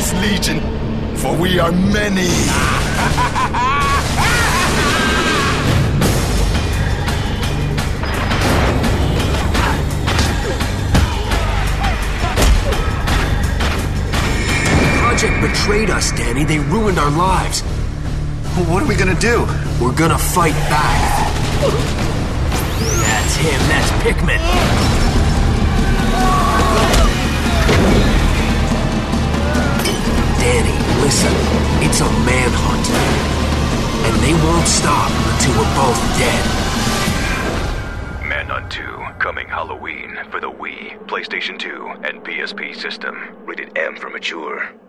this legion, for we are many. Project betrayed us, Danny. They ruined our lives. What are we gonna do? We're gonna fight back. That's him. That's Pikmin. Danny, listen. It's a manhunt. And they won't stop until we're both dead. Manhunt 2, coming Halloween for the Wii, PlayStation 2, and PSP system. Rated M for mature.